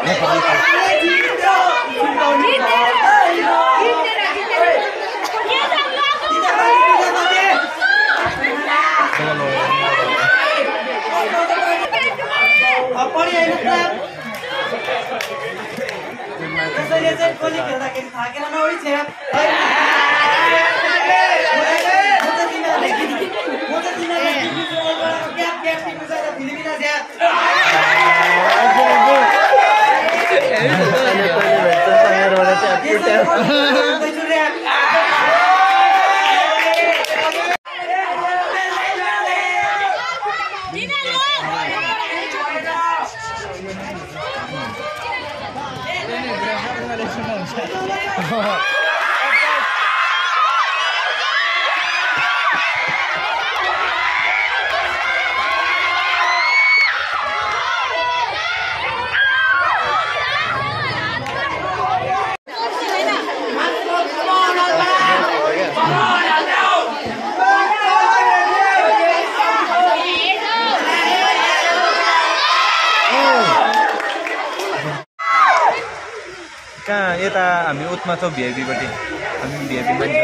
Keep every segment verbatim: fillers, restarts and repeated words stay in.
कहाँ यता हामी उत्मा छौँ भिआइपीपट्टि हामी भिआइपी मान्छे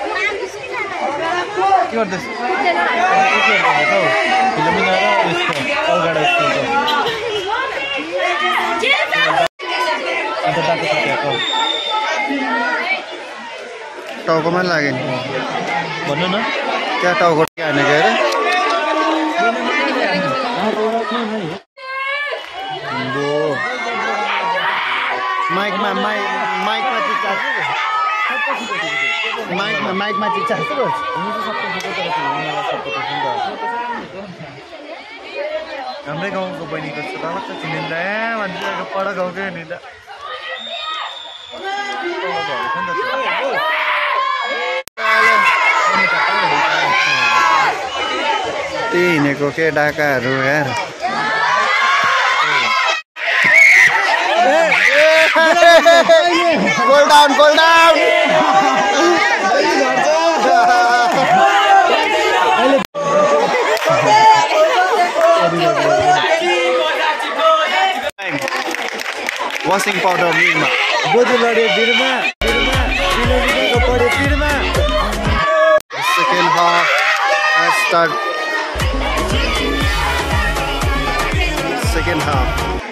के गर्दैछ फिलोमिना र उसको अलगढा स्कुलको अन्त बाटो सकिएको टाउकोमा लाग्यो नि भन्नु न त्यहाँ टाउको हाने गएर माइकमा माइक माइकमा चाहिँ चार्ज माइकमा माइकमा चाहिँ चार्ज गर्छ हाम्रै गाउँको बहिनीको छोरा मात्र चिनिँदा भन्छ पर गाउँकै नि त त्यही हिँडेको के डाकाहरू यार goal down goal down washing powder मिलमा बोजू लड्यो बिरमा बिरमा किलोमिटरको पऱ्यो बिरमा second half start second half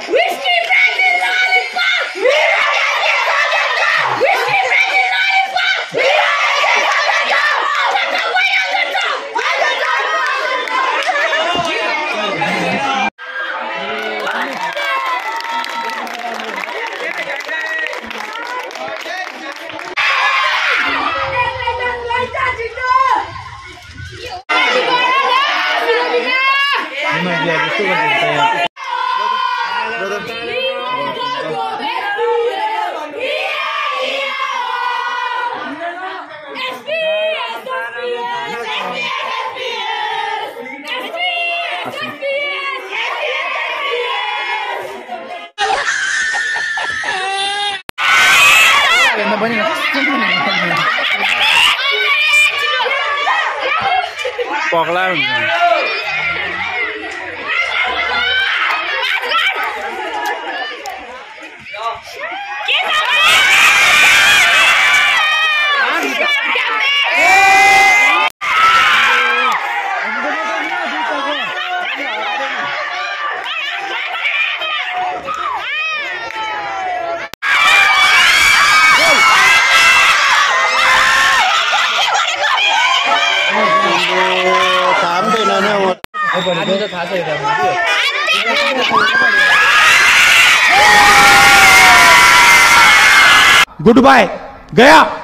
पगला हुन्छ गुड बाय गया।